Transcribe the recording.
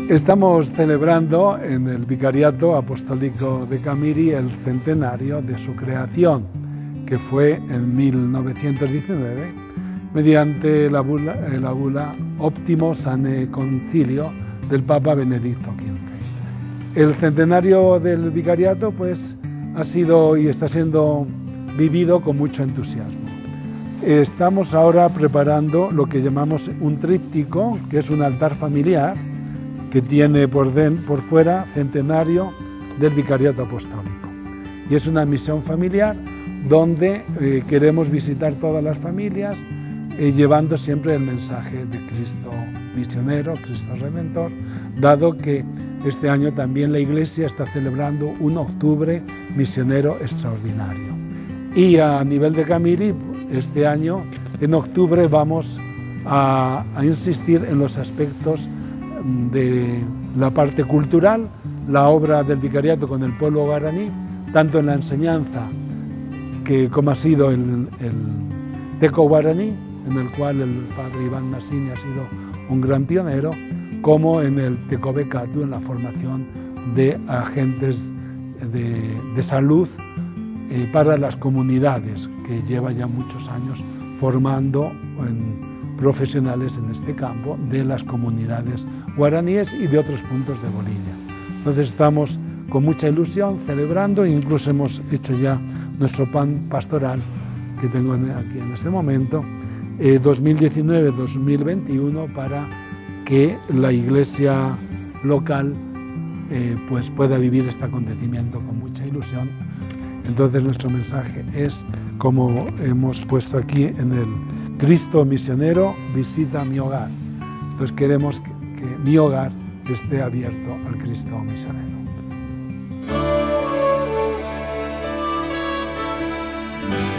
Estamos celebrando en el Vicariato Apostólico de Camiri el centenario de su creación, que fue en 1919, mediante la bula Optimo Sane Concilio del Papa Benedicto XV. El centenario del Vicariato pues, ha sido y está siendo vivido con mucho entusiasmo. Estamos ahora preparando lo que llamamos un tríptico, que es un altar familiar, que tiene por fuera centenario del Vicariato Apostólico. Y es una misión familiar donde queremos visitar todas las familias, llevando siempre el mensaje de Cristo misionero, Cristo Redentor, dado que este año también la Iglesia está celebrando un octubre misionero extraordinario. Y a nivel de Camiri, este año, en octubre, vamos a insistir en los aspectos de la parte cultural, la obra del Vicariato con el pueblo guaraní, tanto en la enseñanza, como ha sido el teco guaraní, en el cual el padre Iván Massini ha sido un gran pionero, como en el tecobecatu, en la formación de agentes de salud para las comunidades, que lleva ya muchos años formando profesionales en este campo de las comunidades guaraníes y de otros puntos de Bolivia. Entonces estamos con mucha ilusión celebrando, e incluso hemos hecho ya nuestro plan pastoral que tengo aquí en este momento, 2019-2021, para que la iglesia local pues pueda vivir este acontecimiento con mucha ilusión. Entonces nuestro mensaje es, como hemos puesto aquí en el Cristo misionero, visita mi hogar. Entonces queremos que mi hogar esté abierto al Cristo misionero.